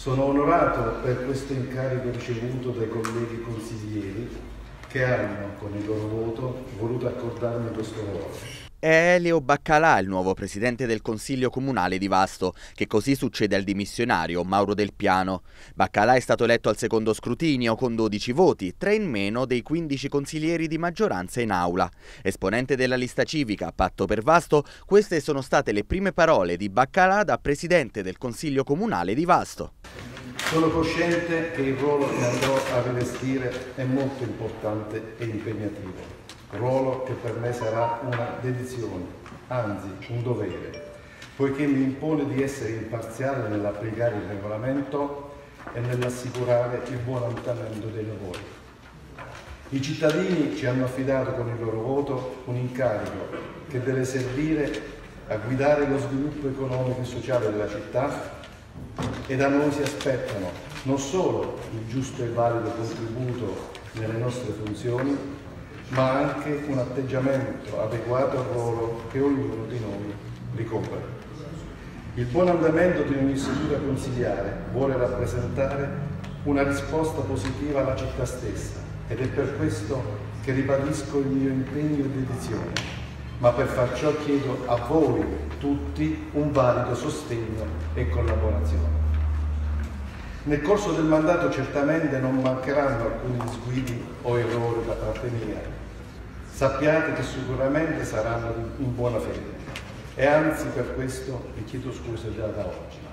Sono onorato per questo incarico ricevuto dai colleghi consiglieri che hanno, con il loro voto, voluto accordarmi questo ruolo. È Elio Baccalà il nuovo presidente del Consiglio Comunale di Vasto, che così succede al dimissionario Mauro Del Piano. Baccalà è stato eletto al secondo scrutinio con 12 voti, 3 in meno dei 15 consiglieri di maggioranza in aula. Esponente della lista civica Patto per Vasto, queste sono state le prime parole di Baccalà da presidente del Consiglio Comunale di Vasto. Sono cosciente che il ruolo che andrò a rivestire è molto importante e impegnativo. Ruolo che per me sarà una dedizione, anzi un dovere, poiché mi impone di essere imparziale nell'applicare il regolamento e nell'assicurare il buon andamento dei lavori. I cittadini ci hanno affidato con il loro voto un incarico che deve servire a guidare lo sviluppo economico e sociale della città e da noi si aspettano non solo il giusto e valido contributo nelle nostre funzioni, ma anche un atteggiamento adeguato al ruolo che ognuno di noi ricopre. Il buon andamento di ogni seduta consigliare vuole rappresentare una risposta positiva alla città stessa ed è per questo che ribadisco il mio impegno e dedizione, ma per far ciò chiedo a voi tutti un valido sostegno e collaborazione. Nel corso del mandato certamente non mancheranno alcuni disguidi o errori da parte mia. Sappiate che sicuramente saranno in buona fede e anzi per questo vi chiedo scusa già da oggi.